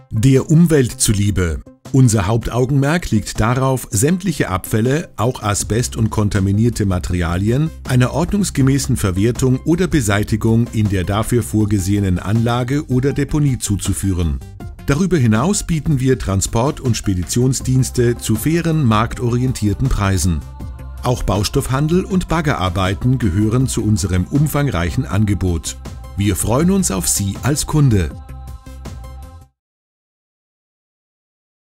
Der Umwelt zuliebe. Unser Hauptaugenmerk liegt darauf, sämtliche Abfälle, auch Asbest und kontaminierte Materialien, einer ordnungsgemäßen Verwertung oder Beseitigung in der dafür vorgesehenen Anlage oder Deponie zuzuführen. Darüber hinaus bieten wir Transport- und Speditionsdienste zu fairen, marktorientierten Preisen. Auch Baustoffhandel und Baggerarbeiten gehören zu unserem umfangreichen Angebot. Wir freuen uns auf Sie als Kunde.